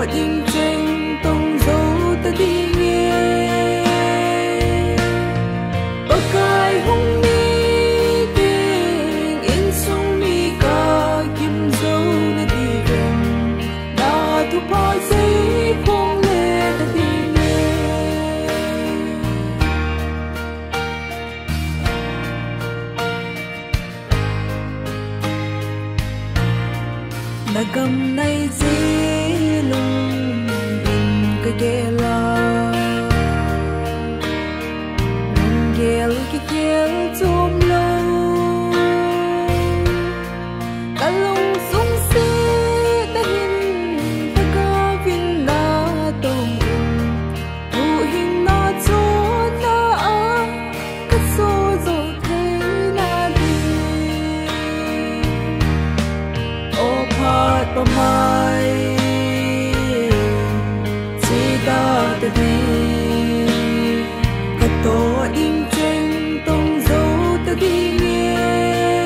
in tranh tông dấu ta đi nghe bờ cài hung mi tình in sông mi ca kim dấu ta đi gần đã thu pa giấy phong lệ ta đi nghe na gam nay dễ lung in cái gela gel cái gel chôm lâu cả lung sung xí ta hin ta ca vin na tông thu hin na chốt na a cất số rồi thế na đi ô phat pamai chỉ ta ta đi cất to in tranh tông dấu ta đi nghe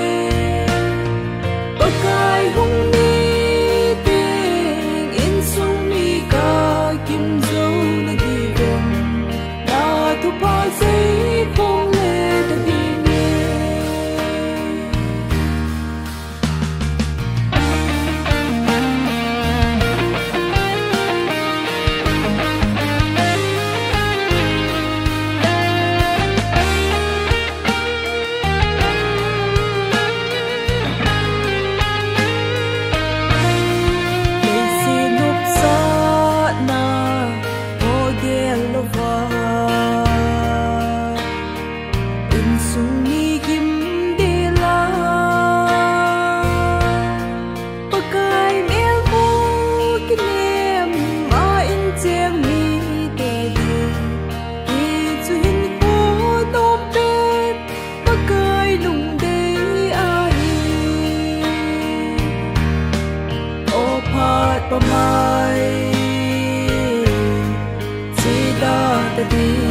bờ cài hung mi tình in sông mi ca kim dấu ta đi gần đã thu pa giấy phong lệ ta đi nghe pamai chỉ ta ta đi